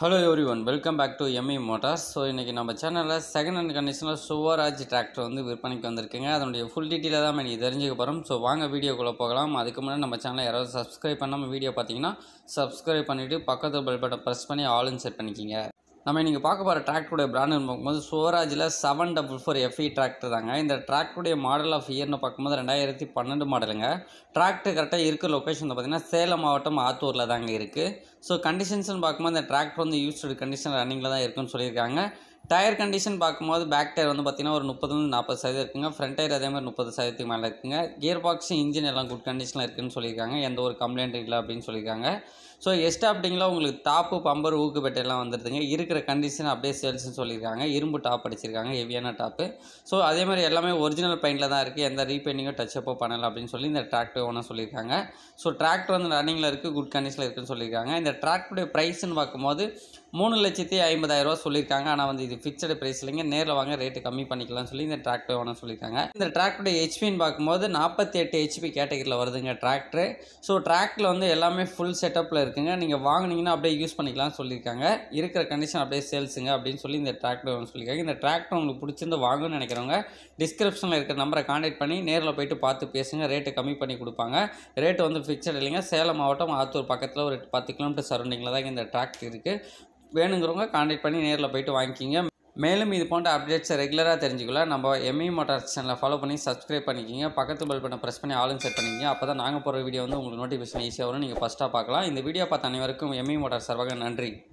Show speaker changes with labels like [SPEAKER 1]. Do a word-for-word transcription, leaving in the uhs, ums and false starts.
[SPEAKER 1] Hello everyone, welcome back to M E Motors. So இன்னைக்கு நம்ம சேனல்ல செகண்ட் ஹேண்ட் கண்டிஷன்ல சுவராஜ் டிராக்டர் வந்து விற்பனைக்கு வந்திருக்குங்க. அதனுடைய ஃபுல் டீடைல தான் நம்ம இன்னைக்கு தெரிஞ்சுக்க போறோம். ஸோ வாங்க வீடியோக்குள்ள போகலாம். அதுக்கு முன்னாடி நம்ம சேனலை யாராவது சப்ஸ்கிரைப் பண்ணாம வீடியோ பார்த்தீங்கன்னா சப்ஸ்கிரைப் பண்ணிட்டு பக்கத்து பெல் பட்டனை பிரஸ் பண்ணி ஆல்னு செட் பண்ணிக்கிங்க. நம்ம இன்றைக்கி பார்க்க போகிற டிராக்டருடைய பிராண்டுன்னு பார்க்கும்போது சுவராஜில் seven double four FE tractor தாங்க. இந்த டிராக்டருடைய மாடல் ஆஃப் இயர்னு பார்க்கும்போது ரெண்டாயிரத்தி பன்னெண்டு மாடலுங்க. டிராக்டர் கரெக்டாக இருக்கிற லொக்கேஷன் பார்த்திங்கன்னா சேலம் மாவட்டம் ஆத்தூரில் தாங்க இருக்குது. ஸோ கண்டிஷன்ஸ்னு பார்க்கும்போது இந்த டிராக்டர் வந்து யூஸ்டு கண்டிஷன் ரன்னிங்கில் தான் இருக்குன்னு சொல்லியிருக்காங்க. டயர் கண்டிஷன் பார்க்கும்போது பேக் டயர் வந்து பார்த்திங்கன்னா ஒரு முப்பதுலேருந்து நாற்பது சதவீதம் இருக்குங்க. ஃப்ரண்ட் டயர் அதே மாதிரி முப்பது சதவீதத்துக்கு மேலே இருக்குங்க. கியர் பாக்ஸ் இன்ஜின் எல்லாம் குட் கண்டிஷனில் இருக்குதுன்னு சொல்லியிருக்காங்க. எந்த ஒரு கம்ப்ளைண்ட் இல்லை அப்படின்னு சொல்லியிருக்காங்க. ஸோ எஸ்டாப்டிங்கில் உங்களுக்கு டாப்பு பம்பர் ஊக்கு பெட்டெல்லாம் வந்துடுதுங்க. இருக்கிற கண்டிஷன் அப்படியே சேல்ஸ்னு சொல்லியிருக்காங்க. இரும்பு டாப் அடிச்சிருக்காங்க, ஹெவியான டாப்பு. ஸோ அதே மாதிரி எல்லாமே ஒரிஜினல் பெயிண்டில் தான் இருக்குது. எந்த ரீபெயிண்டிங்கோ டச்சப்போ பண்ணலை அப்படின்னு சொல்லி இந்த டிராக்டர் ஒன்று சொல்லியிருக்காங்க. ஸோ டிராக்டர் வந்து ரன்னிங்கில் இருக்குது, குட் கண்டிஷனில் இருக்குதுன்னு சொல்லியிருக்காங்க. இந்த டிராக்டருடைய ப்ரைஸ்ன்னு பார்க்கும்போது மூணு லட்சத்தி ஐம்பதாயிரரூவா சொல்லியிருக்காங்க. ஆனால் வந்து இது ஃபிக்ஸடு ப்ரைஸ் இல்லைங்க, நேரில் வாங்க ரேட்டு கம்மி பண்ணிக்கலாம்னு சொல்லி இந்த டிராக்டர் ஒன்று சொல்லியிருக்காங்க. இந்த டிராக்டருடைய ஹெச்பின்னு பார்க்கும்போது நாற்பத்தி எட்டு ஹெச்பி கேட்டகரியில் வருதுங்க டிராக்டர். ஸோ டிராக்டரில் வந்து எல்லாமே ஃபுல் செட்டப்பில் இருக்குங்க. நீங்கள் வாங்கினீங்கன்னா அப்படியே யூஸ் பண்ணிக்கலாம்னு சொல்லியிருக்காங்க. இருக்கிற கண்டிஷன் அப்படியே சேல்ஸுங்க அப்படின்னு சொல்லி இந்த டிராக்டர் ஒன்று சொல்லியிருக்காங்க. இந்த டிராக்டர் உங்களுக்கு பிடிச்சிருந்து வாங்கணும்னு நினைக்கிறவங்க டிஸ்கிரிப்ஷனில் இருக்கிற நம்பரை கான்டாக்ட் பண்ணி நேரில் போய்ட்டு பார்த்து பேசுங்க. ரேட்டு கம்மி பண்ணி கொடுப்பாங்க. ரேட்டு வந்து ஃபிக்ஸட் இல்லைங்க. சேலம் மாவட்டம் ஆத்தூர் பக்கத்தில் ஒரு பத்து கிலோமீட்டர் சரௌண்டிங்கில் தான் இந்த டிராக்டர் இருக்குது. வேணுங்கிறவங்க கான்டாக்ட் பண்ணி நேரில் போய்ட்டு வாங்கிக்கிங்க. மேலும் இது போன்ற அப்டேட்ஸை ரெகுலராக தெரிஞ்சுக்கலாம் நம்ம எம்இ மோட்டார்ஸ் சேனலை ஃபாலோ பண்ணி சப்ஸ்கிரைப் பண்ணிக்கிங்க. பக்கத்து பெல் பட்டனை ப்ரெஸ் பண்ணி ஆளுன்னு செட் பண்ணிக்கிங்க. அப்போ தான் நாங்கள் போகிற வீடியோ வந்து உங்களுக்கு நோட்டிஃபிகேஷன் ஈஸியாக வரும், நீங்கள் ஃபஸ்ட்டாக பார்க்கலாம். இந்த வீடியோ பார்த்த அனைவருக்கும் எம்இ மோட்டார்ஸ் சார்பாக நன்றி.